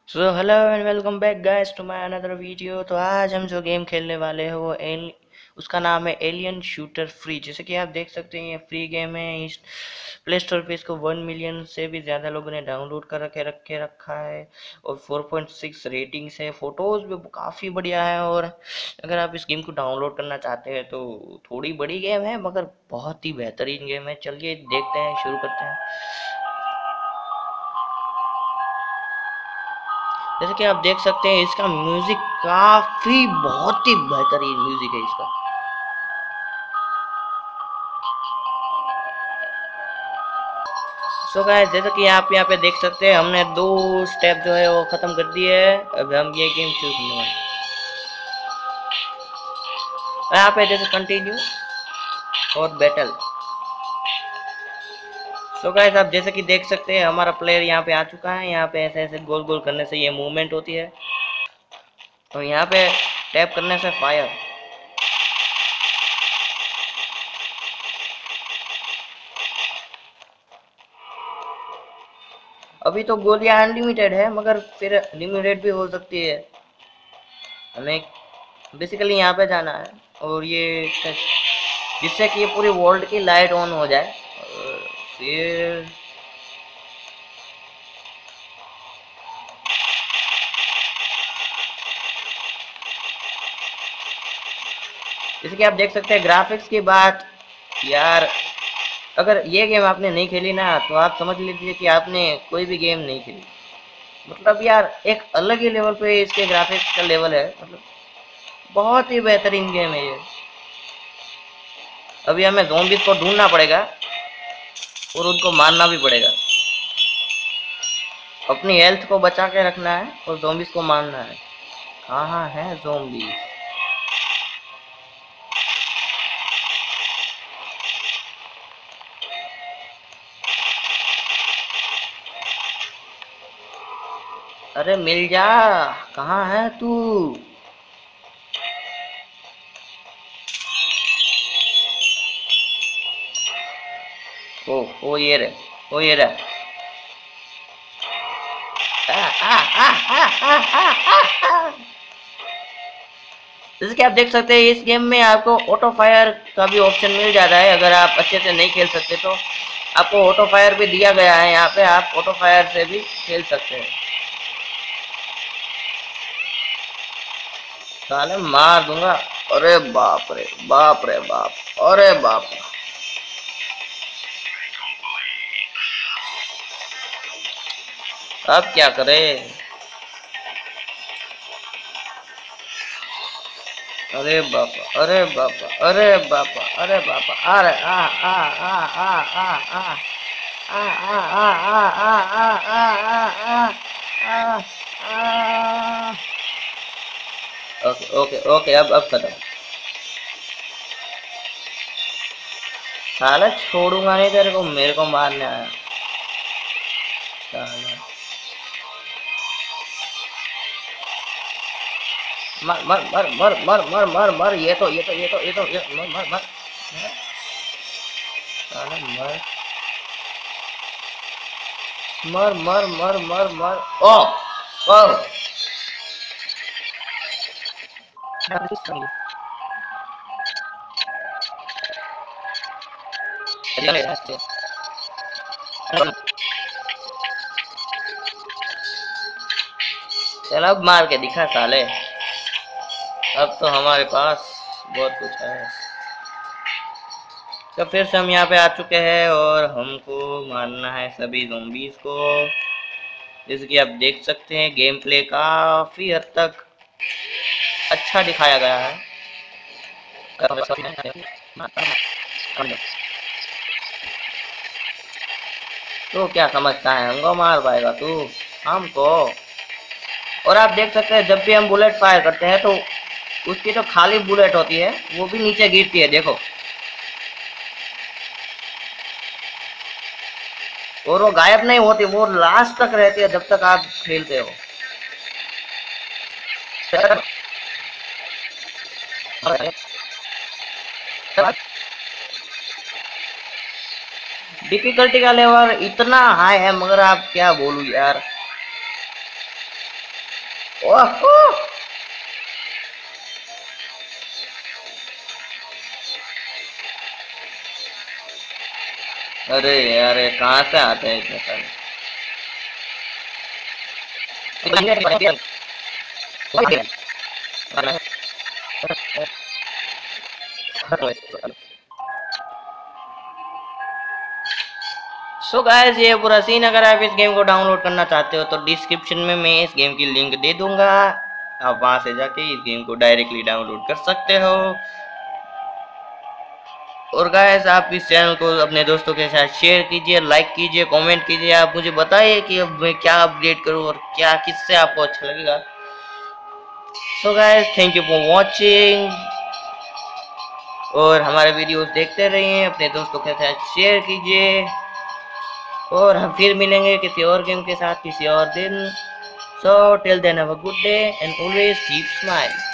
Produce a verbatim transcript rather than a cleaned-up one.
So hello and welcome back guys to my another video. तो आज हम जो गेम खेलने वाले हैं वो एल उसका नाम है एलियन शूटर फ्री। जैसे कि आप देख सकते हैं ये फ्री गेम है। इस प्ले स्टोर पे इसको वन मिलियन से भी ज़्यादा लोगों ने डाउनलोड कर रखे रखे रखा है और फोर पॉइंट सिक्स रेटिंग्स है। फोटोज़ भी काफ़ी बढ़िया है। और अगर आप इस गेम को डाउनलोड करना चाहते हैं तो थोड़ी बड़ी गेम है मगर बहुत ही बेहतरीन गेम है। चलिए देखते हैं, शुरू करते हैं। जैसे कि आप देख सकते हैं इसका म्यूजिक काफी बहुत ही बेहतरीन म्यूजिक है इसका। सो गाइस, जैसा कि आप यहाँ पे देख सकते हैं हमने दो स्टेप जो है वो खत्म कर दिए है। अब हम ये गेम शुरू करने वाले हैं। यहाँ पे जैसे कंटिन्यू और बैटल। सो गाइस, आप जैसे कि देख सकते हैं हमारा प्लेयर यहाँ पे आ चुका है। यहाँ पे ऐसे ऐसे गोल गोल करने से ये मूवमेंट होती है और यहाँ पे टैप करने से फायर। अभी तो गोलियां अनलिमिटेड है मगर फिर लिमिटेड भी हो सकती है। हमें बेसिकली यहाँ पे जाना है और ये जिससे कि ये पूरी वर्ल्ड की लाइट ऑन हो जाए। और फिर जैसे कि आप देख सकते हैं ग्राफिक्स की बात, यार अगर ये गेम आपने नहीं खेली ना तो आप समझ लीजिए कि आपने कोई भी गेम नहीं खेली। मतलब यार एक अलग ही लेवल पे इसके ग्राफिक्स का लेवल है। मतलब बहुत ही बेहतरीन गेम है ये। अभी हमें ज़ॉम्बीज को ढूंढना पड़ेगा और उनको मारना भी पड़ेगा। अपनी हेल्थ को बचा के रखना है और ज़ॉम्बीज को मारना है। कहाँ है ज़ॉम्बीज? अरे मिल जा, कहाँ है तू? ओ ओ ये रे, ओ ये रे। आ, आ, आ, आ, आ, आ, आ, आ। जैसे कि आप देख सकते हैं इस गेम में आपको ऑटो फायर का भी ऑप्शन मिल जाता है। अगर आप अच्छे से नहीं खेल सकते तो आपको ऑटो फायर भी दिया गया है। यहाँ पे आप ऑटो फायर से भी खेल सकते हैं। साले मार दूंगा। अरे बाप रे बाप रे बाप, अरे बाप। अब क्या करें? अरे बापा, अरे बापा, अरे बापा, अरे बापा, अरे आ आ आ आ आ आ आ आ आ आ आ आ आ आ। ओके ओके ओके, अब अब खत्म। साला छोड़ूंगा नहीं तेरे को, मेरे को मारने आया साला। मर मर मर मर मर मर मर मर। ये तो ये तो ये तो ये तो ये मर मर मर साला मर मर मर मर मर मर। ओ ओ चल अब मार के दिखा साले। अब तो हमारे पास बहुत कुछ है। तो फिर से हम यहाँ पे आ चुके हैं और हमको मारना है सभी ज़ॉम्बीज़ को। जैसे कि आप देख सकते हैं गेम प्ले काफ़ी हद तक अच्छा दिखाया गया है। तो क्या समझता है हमको मार पाएगा तू? हमको। और आप देख सकते हैं जब भी हम बुलेट फायर करते हैं तो उसकी तो खाली बुलेट होती है, वो भी नीचे गिरती है देखो। और वो गायब नहीं होती, वो लास्ट तक रहती है जब तक आप खेलते हो। डिफिकल्टी का लेवल इतना हाई है मगर आप क्या बोलूं यार। ओह अरे यार ये कहाँ से आते हैं इतने सारे। सो गाइस ये पूरा सीन, अगर आप इस गेम को डाउनलोड करना चाहते हो तो डिस्क्रिप्शन में मैं इस गेम की लिंक दे दूंगा, आप वहां से जाके इस गेम को डायरेक्टली डाउनलोड कर सकते हो। और गाइस आप इस चैनल को अपने दोस्तों के साथ शेयर कीजिए, लाइक कीजिए, कमेंट कीजिए, आप मुझे बताइए कि अब मैं क्या अपडेट करूं और क्या किससे आपको अच्छा लगेगा। So guys thank you for watching, और हमारे वीडियोस देखते रहिए, अपने दोस्तों के साथ शेयर कीजिए, और हम फिर मिलेंगे किसी और गेम के साथ किसी और दिन। So till then have a good day and always keep smile.